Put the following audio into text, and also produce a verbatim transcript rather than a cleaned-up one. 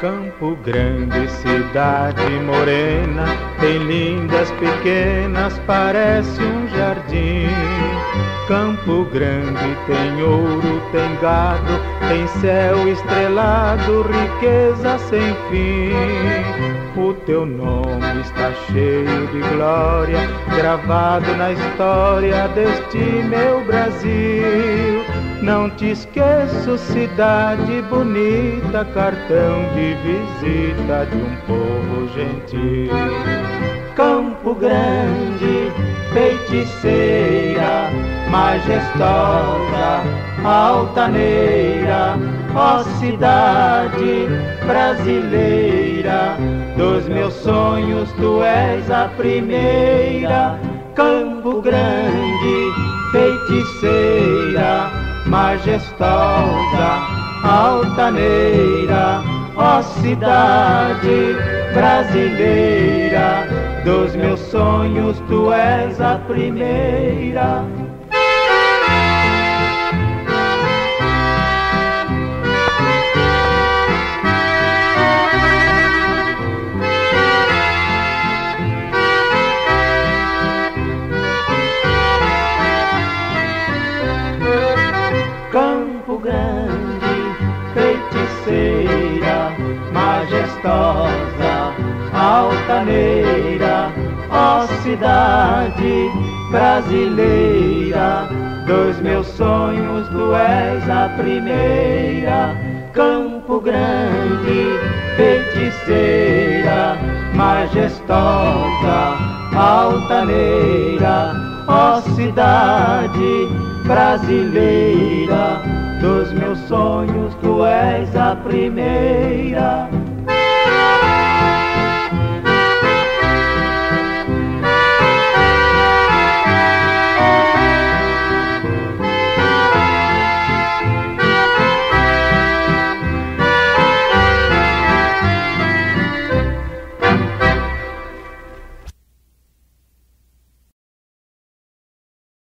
Campo Grande, cidade morena, tem lindas pequenas, parece um jardim. Campo Grande tem ouro, tem gado, tem céu estrelado, riqueza sem fim. O teu nome está cheio de glória, gravado na história deste meu Brasil. Não te esqueço, cidade bonita, cartão de visita de um povo gentil. Campo Grande, feiticeira, majestosa, altaneira, ó cidade brasileira, dos meus sonhos tu és a primeira. Campo Grande, feiticeira, majestosa, altaneira, ó cidade brasileira, dos meus sonhos tu és a primeira. Campo Grande, feiticeira, majestosa, altaneira, ó cidade brasileira, dos meus sonhos tu és a primeira. Campo Grande, feiticeira, majestosa, altaneira, ó cidade brasileira, dos meus sonhos tu és a primeira.